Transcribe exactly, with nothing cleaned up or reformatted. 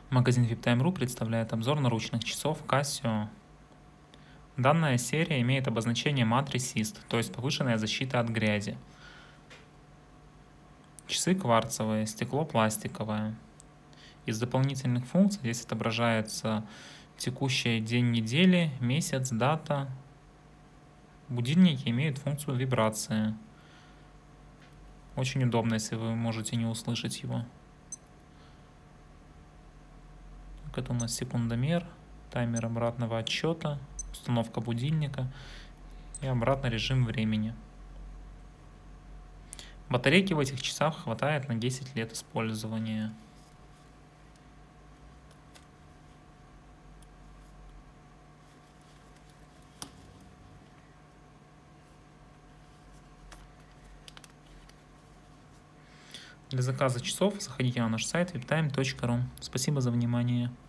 Магазин виптайм точка ру представляет обзор наручных часов Casio. Данная серия имеет обозначение Mat Resist, то есть повышенная защита от грязи. Часы кварцевые, стекло пластиковое. Из дополнительных функций здесь отображается текущий день недели, месяц, дата. Будильники имеют функцию вибрации. Очень удобно, если вы можете не услышать его. Это у нас секундомер, таймер обратного отсчета, установка будильника и обратный режим времени. Батарейки в этих часах хватает на десять лет использования. Для заказа часов заходите на наш сайт виптайм точка ру. Спасибо за внимание.